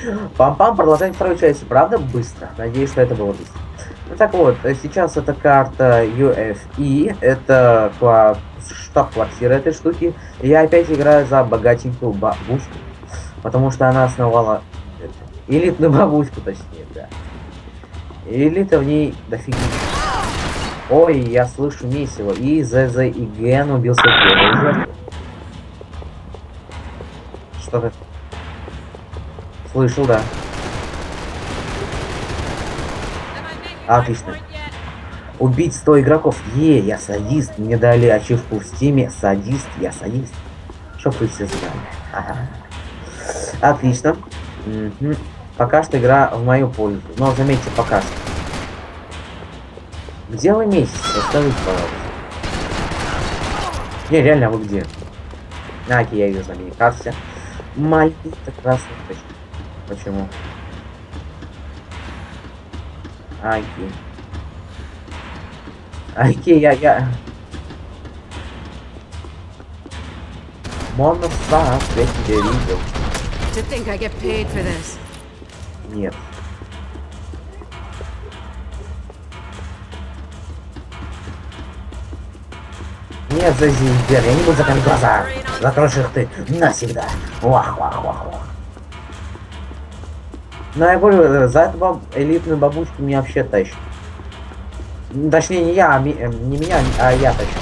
Пам-пам, продолжать вторую часть. Правда, быстро. Надеюсь, что это было быстро. Ну так вот, сейчас это карта UFE. Это штаб-квартира этой штуки. И я опять играю за богатенькую бабушку. Потому что она основала элитную бабушку, точнее, да. Элита в ней дофига. Ой, я слышу месиво. И ЗЗ и Ген убился первый. Что-то слышал, да. Отлично. Убить 100 игроков. Я садист. Мне дали ачивку в стиме. Садист, я садист. Чтоб вы все знали. Ага. Отлично. Угу. Пока что игра в мою пользу. Но заметьте, пока что. Где вы месяц? Расскажите, пожалуйста. Не, реально, вы где? Окей, я вижу на мини-карте. Маленький красный точка. Почему? Окей. Окей, я... Монстр, я тебя видел. Нет. Нет, Зазимбер, я не буду закрыть глаза. Закроешь их ты навсегда. Вах. Но я говорю, за эту элитную бабушку меня вообще тащит. Точнее, не я, не меня, а я тащу.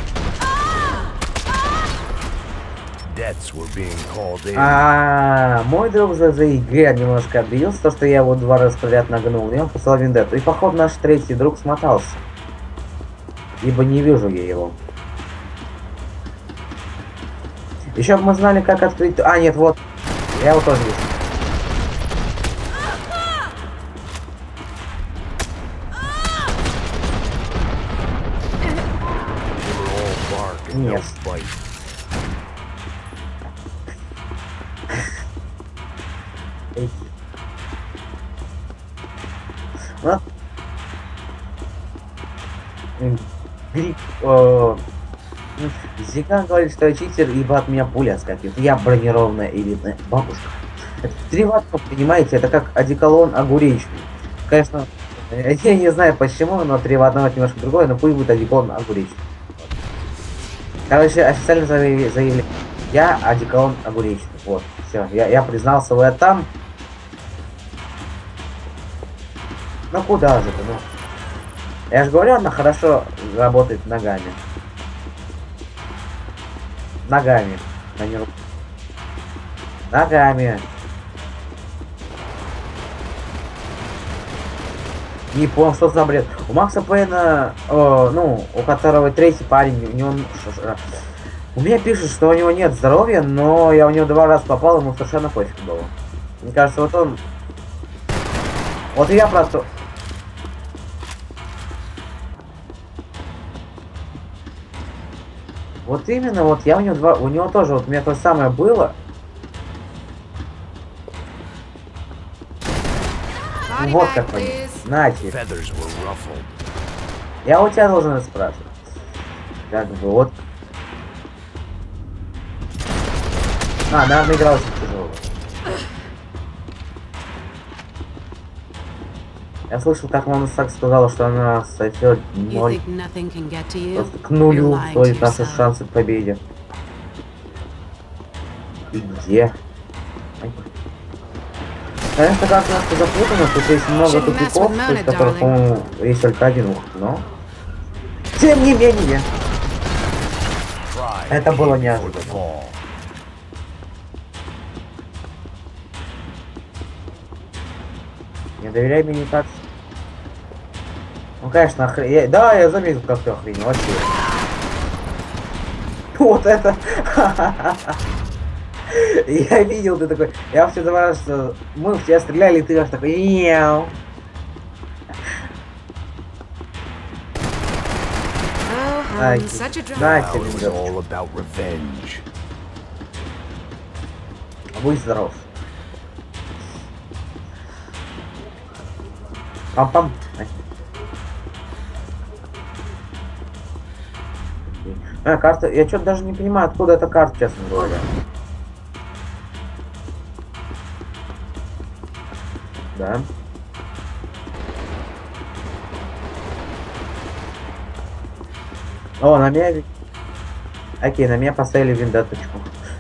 Мой друг за ЗИГ немножко обиделся, то, что я его 2 раза подряд нагнул, и он послал вендетту. И походу наш третий друг смотался. Ибо не вижу я его. Еще бы мы знали, как открыть... А, нет, вот. Я его тоже вижу. Нет. Вот. Зиган говорит, что я читер, ибо от меня пуля скопит. Я бронированная элитная бабушка. Это 3 ватта, понимаете, это как одеколон огуречный. Конечно, я не знаю почему, но 3 в одном это немножко другое, но пусть будет одеколон огуречный. Короче, официально заявили. Я одеколон огуречный. Вот, все, я признался в этом. Ну куда же ты, ну? Я же говорю, она хорошо работает ногами. Ногами, а не руками. Ногами. Не понял, что за бред. У Макса Пейна, ну, у которого третий парень, у него... У меня пишут, что у него нет здоровья, но я у него 2 раза попал, ему совершенно пофиг было. Мне кажется, вот он... Вот я просто... Вот именно, вот я у него у него тоже, вот у меня то же самое было. Вот как понятно. Нате. Я у тебя должен это спрашивать. Как бы вот. Наверное, игра очень тяжелая. Я слышал, как Моносак сказала, что она сойдет 0. Просто к нулю стоит наши шансы к победе. И где? Конечно, как немножко запутано, тут есть много тупиков, из которых, по-моему, есть только один выход, но... Тем не менее, это было неожиданно. Не доверяй мне никак. Ну, конечно, да, я заметил, как ты охренел, вообще. Вот это... Я видел, ты такой... Я вообще думал, что мы в тебя стреляли, и ты аж такой... Няу. На тебе, будь здоров. Пам-пам. Карта... Я что-то даже не понимаю, откуда эта карта, честно говоря. Да. О, на меня... Окей, на меня поставили виндаточку.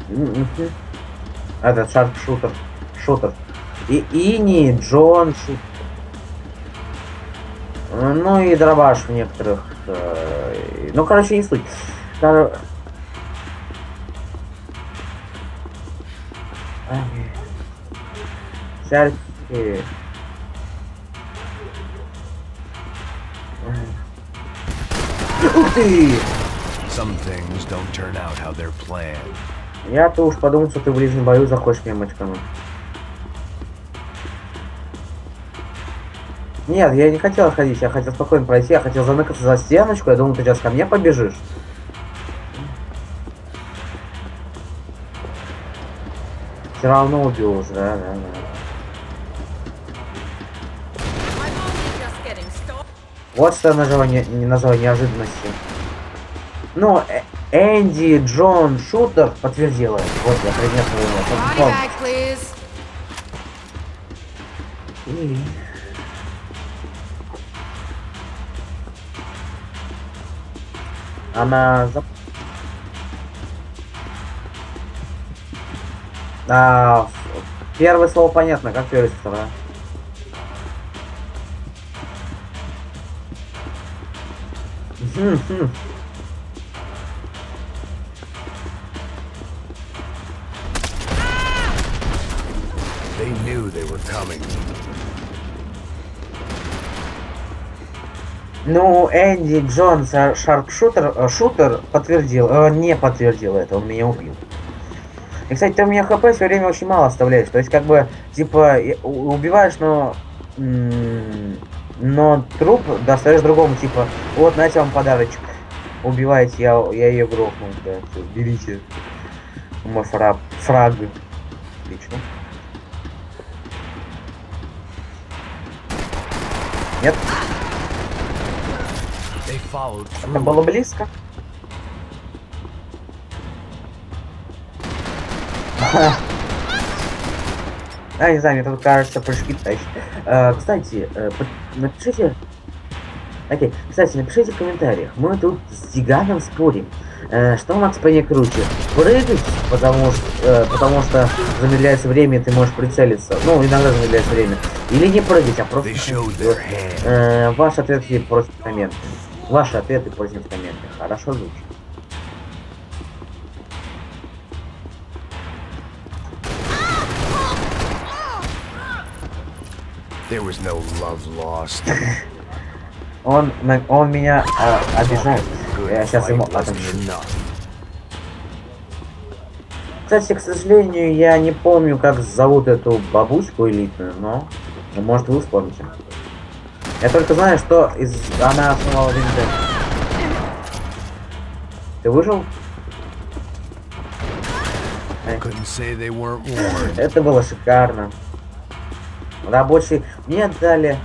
Этот шарп-шутер. Шутер. И Ини, Джон, шутер. Ну и дробаш в некоторых. Ну, короче, не суть. Шарки. Ух ты! Я-то уж подумал, что ты в ближнем бою захочешь мне мочкануть. Нет, я не хотел ходить, я хотел спокойно пройти, я хотел заныкаться за стеночку, я думал, ты сейчас ко мне побежишь. Все равно убил уже, да. Вот что я назвал неожиданностью. Ну, Энди, Джон, Шутер подтвердила. Вот я принес его. Она... первое слово понятно, как первое, второе. They knew they were coming. Ну, Энди Джонс, шутер подтвердил, не подтвердил это, он меня убил. И, кстати, ты у меня хп все время очень мало оставляешь, то есть, как бы, типа, убиваешь, но труп достаешь другому, типа, вот, знаете, вам подарочек. Убивайте, я ее грохнул, да, все, берите. Мой фраг. Отлично. Нет. Это было близко. Не знаю, мне тут кажется, прыжки тащат. Кстати, напишите... Окей, кстати, напишите в комментариях. Мы тут с Диганом спорим. Что Макс Пейне круче? Прыгать, потому что замедляется время, и ты можешь прицелиться. Ну, иногда замедляется время. Или не прыгать, а просто... Ваши ответы просят в комменты. Ваши ответы просят в комменты. Хорошо звучит. There was no love lost. Он меня обижает. Я сейчас ему отомщу. Кстати, к сожалению, я не помню, как зовут эту бабушку элитную, но может вы вспомните. Я только знаю, что она основала Виндет. Ты выжил? Это было шикарно. Рабочий... Мне дали...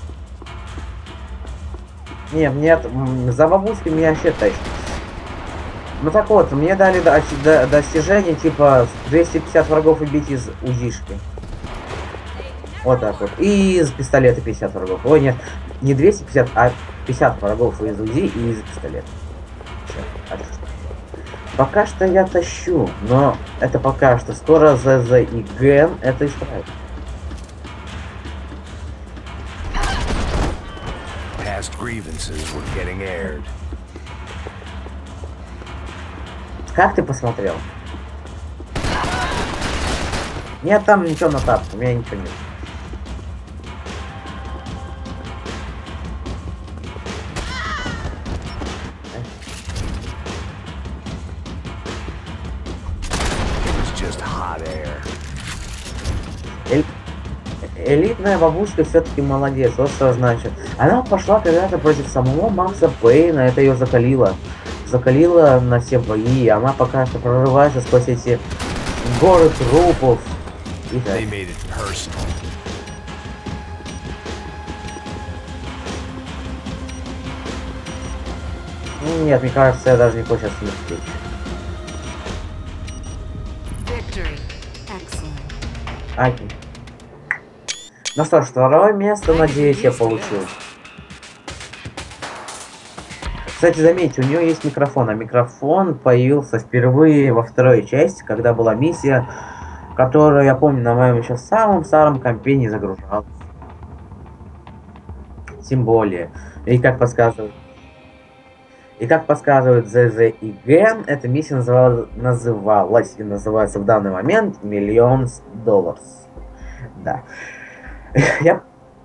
Нет, за бабушкой меня вообще тащит. Ну так вот, мне дали достижение, типа, 250 врагов убить из УЗИшки. Вот так вот. И из пистолета 50 врагов. Ой, нет, не 250, а 50 врагов из УЗИ и из пистолета. Все, отлично. Пока что я тащу, но это пока что. Скоро ЗЗ и ГН это исправит. Как ты посмотрел? Нет, там ничего на тапке, у меня ничего нет. Элитная бабушка все-таки молодец, вот что значит. Она пошла когда-то против самого Макса Пейна, это ее закалило. Закалила на все бои, и она пока что прорывается сквозь эти горы трупов. И так. Нет, мне кажется, я даже не хочу сейчас смертить. Аки. Ну что ж, второе место, надеюсь, я получил. Кстати, заметьте, у нее есть микрофон, а микрофон появился впервые во второй части, когда была миссия, которую, я помню, на моем еще самом старом компе не загружалась. Тем более. И как подсказывает, и как подсказывает ЗЗ и Ген, эта миссия называлась и называется в данный момент $1,000,000. Да. Я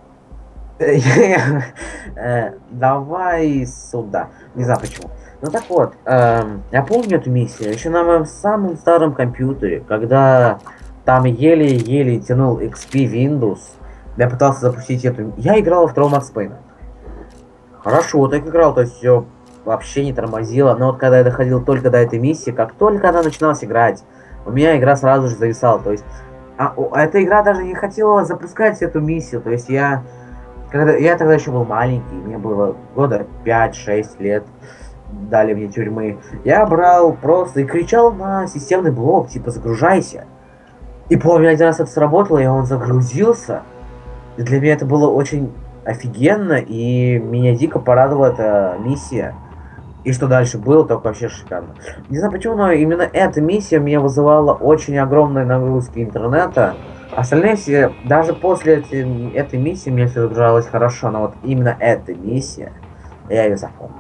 давай сюда. Не знаю почему. Ну так вот, я помню эту миссию еще на моем самом старом компьютере, когда там еле-еле тянул XP Windows. Я пытался запустить эту. Я играл во втором Макс Пейна. Хорошо, так играл, то есть все вообще не тормозило. Но вот когда я доходил только до этой миссии, как только она начиналась играть, у меня игра сразу же зависала. То есть, эта игра даже не хотела запускать эту миссию. То есть я тогда еще был маленький, мне было года 5-6 лет, дали мне тюрьмы. Я брал просто и кричал на системный блок, типа загружайся. И помню, один раз это сработало, и он загрузился. И для меня это было очень офигенно, и меня дико порадовала эта миссия. И что дальше было, только вообще шикарно. Не знаю почему, но именно эта миссия меня вызывала очень огромные нагрузки интернета. Остальные все, даже после этой миссии мне все загружалось хорошо, но вот именно эта миссия, я ее запомнил.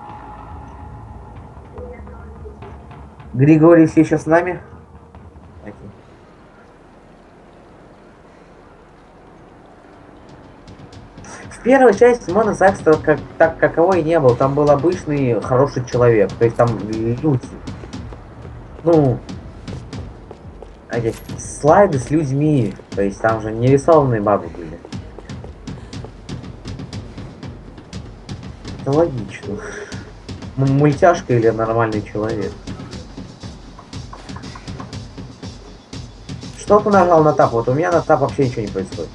Григорий все еще с нами? Окей. В первой части Мона Сакса так каковой и не был, там был обычный хороший человек, то есть там люди. Ну, окей. Слайды с людьми, то есть там же не рисованные бабы были. Это логично. Мультяшка или нормальный человек? Что ты нажал на тап? Вот у меня на тап вообще ничего не происходит.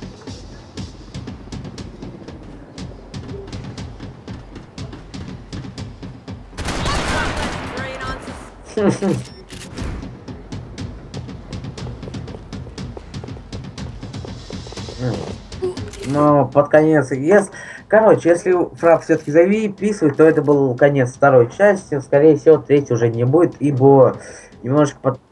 Но под конец, короче, если фраг все-таки записывает, то это был конец второй части. Скорее всего, третий уже не будет, ибо немножко под